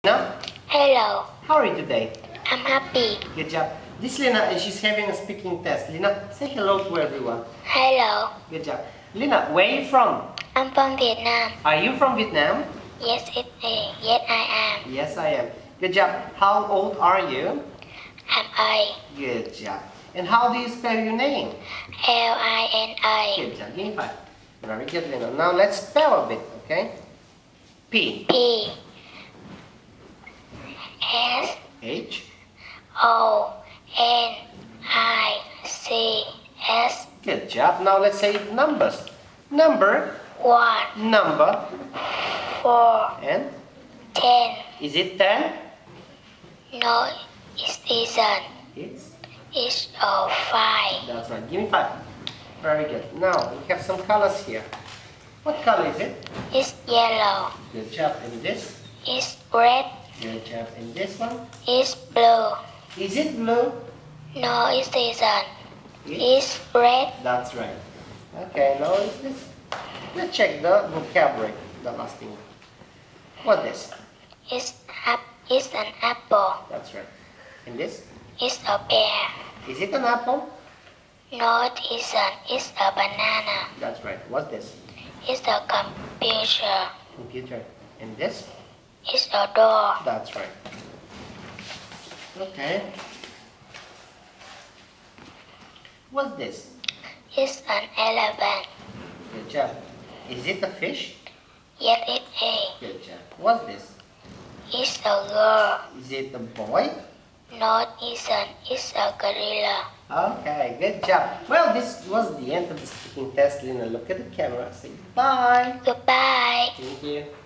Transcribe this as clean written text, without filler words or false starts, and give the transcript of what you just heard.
Hello. How are you today? I'm happy. Good job. This Lina, and she's having a speaking test. Lina, say hello to everyone. Hello. Good job. Lina, where are you from? I'm from Vietnam. Are you from Vietnam? Yes, yes, I am. Yes, I am. Good job. How old are you? I'm I. Good job. And how do you spell your name? Lina. Good job. Give me 5. Very good, Lina. Now let's spell a bit, okay? P. P. S. H. O. N. I. C. S. Good job. Now let's say numbers. Number. 1. Number. 4. And 10. is it 10? No, it isn't. It's 5. That's right. Give me 5. Very good. Now we have some colors here. What color is it? It's yellow. Good job. And this? It's red. Good job. And this one? It's blue. Is it blue? No, it isn't. It's red. That's right. Okay. Now is this? Let's check the vocabulary. The last thing. What's this? It's an apple. That's right. And this? It's a bear. Is it an apple? No, it isn't. It's a banana. That's right. What's this? It's a computer. Computer. And this? It's a door. That's right. Okay. What's this? It's an elephant. Good job. Is it a fish? Yes, it is. Good job. What's this? It's a girl. Is it a boy? No, it isn't. It's a gorilla. Okay, good job. Well, this was the end of the speaking test. Lina, look at the camera. Say bye. Goodbye. Thank you.